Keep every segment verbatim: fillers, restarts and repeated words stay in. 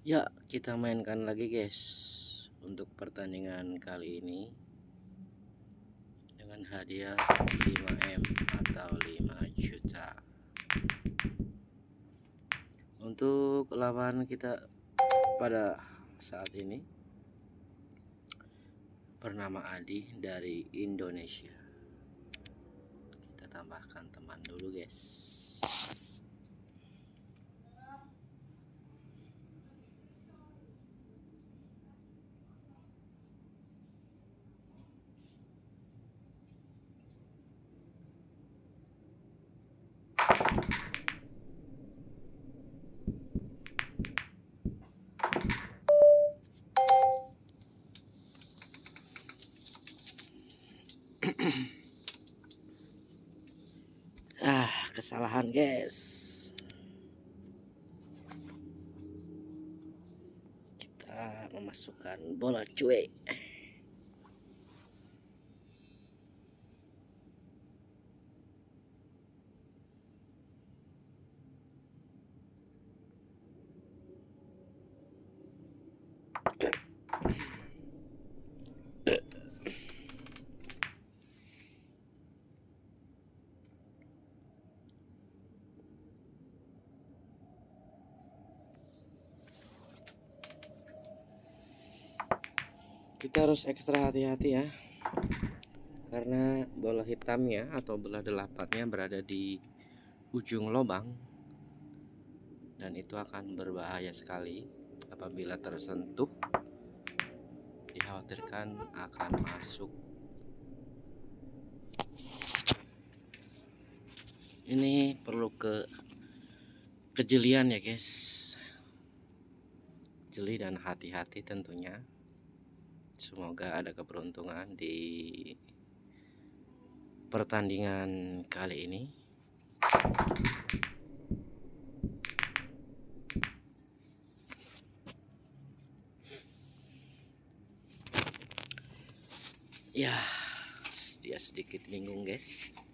Ya, kita mainkan lagi guys untuk pertandingan kali ini dengan hadiah lima M atau lima juta. Untuk lawan kita pada saat ini bernama Adi dari Indonesia. Kita tambahkan teman dulu guys. Ah, kesalahan guys. Kita memasukkan bola cuek. Kita harus ekstra hati-hati ya, karena bola hitamnya atau bola delapannya berada di ujung lubang dan itu akan berbahaya sekali apabila tersentuh, dikhawatirkan akan masuk. Ini perlu ke kejelian ya guys, jeli dan hati-hati tentunya. Semoga ada keberuntungan di pertandingan kali ini. Ya, dia sedikit bingung guys.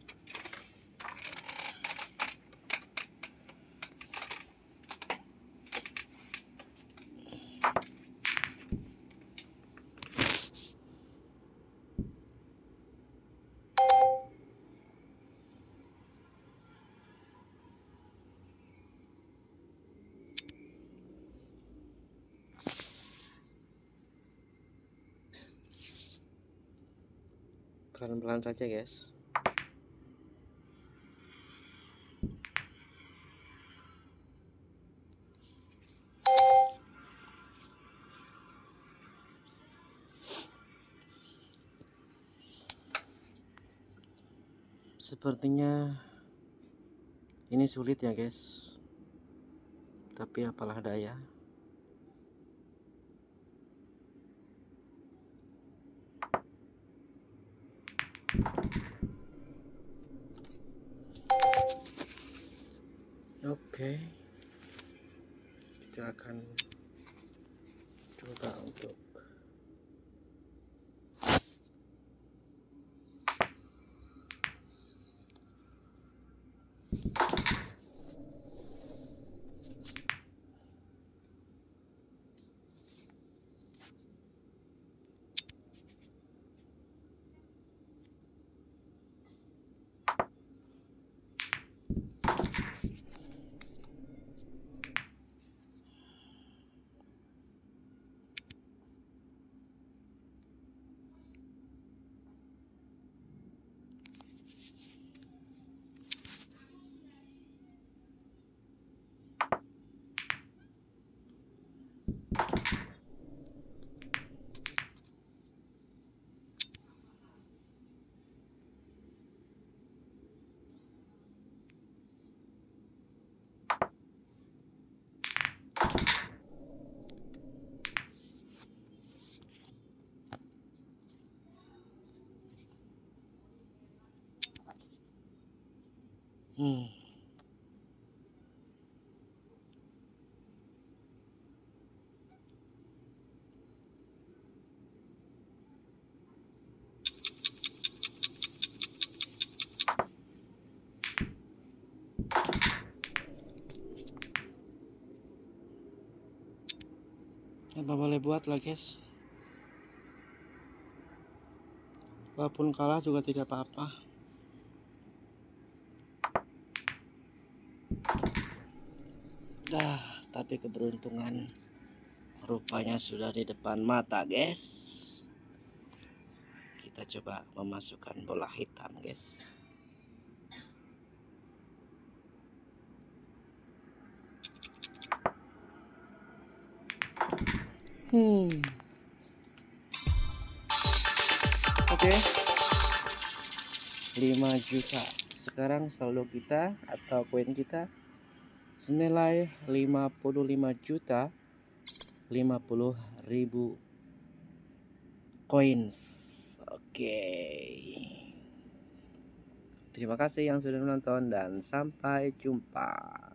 Pelan-pelan saja guys. Sepertinya ini sulit ya guys, tapi apalah daya. Oke, kita akan coba untuk Apa boleh buat lah guys, walaupun kalah juga tidak apa-apa. Dah, tapi keberuntungan rupanya sudah di depan mata guys. Kita coba memasukkan bola hitam guys. Hmm. Oke. Okay. lima juta. Sekarang saldo kita atau koin kita senilai lima puluh lima juta lima puluh ribu coins. Oke. Okay. Terima kasih yang sudah menonton dan sampai jumpa.